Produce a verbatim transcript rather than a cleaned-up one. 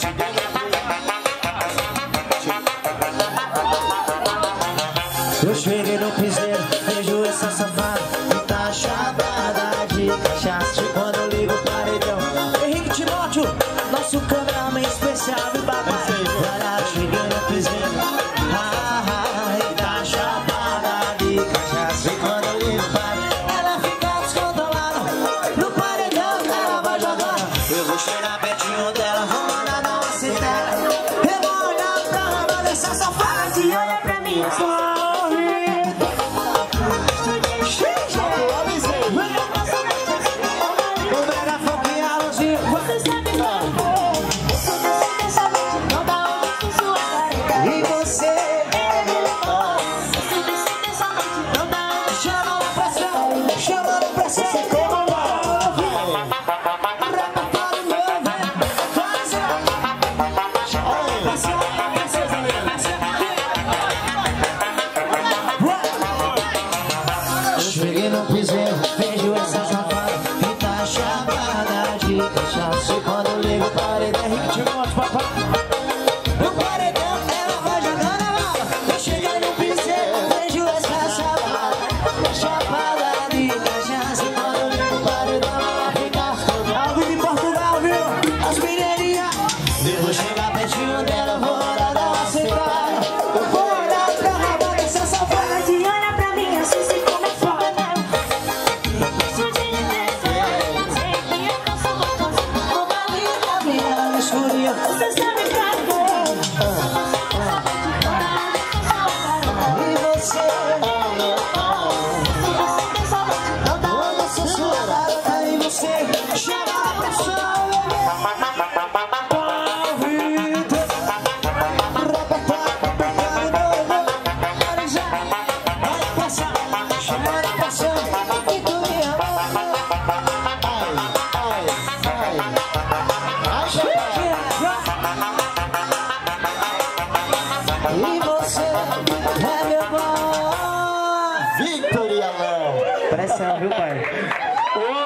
Eu cheguei no piseiro, vejo essa safada que tá chapada de cachaça. Quando eu ligo o paredão, Henrique Timóteo, nosso cameraman especial do papai. Olha, cheguei no piseiro, ah, ah, e tá chapada de cachaça. E quando eu ligo o paredão, ela fica descontrolada. No paredão ela vai jogando. Eu vou chegar pertinho dela, vou mandar dar uma citela. Eu vou olhar pra ela dessa safada e olha pra mim só. Cheguei no piseiro, vejo essa safada que tá chapada de cachaça. E quando eu ligo o paredão, Henrique Timóteo, papai. No paredão ela vai jogando a bala. Eu cheguei no piseiro, vejo essa safada chapada de cachaça. E quando eu ligo o paredão, ela fica ao vivo em Portugal, viu? As mineirinhas. Eu vou chegar pertinho dela, vou olhar, dar uma sentada. Eu vou olhar pra raba dessa safada e olha pra mim assim se começou. Você sabe pra quê? E você não dá uma censurada. E você chama a pressão. Vai passar, chama a pressão. E tu me ama. Ai, ai, ai. E você é meu bom. Victor e Alain. Pressão, viu, pai? Ô,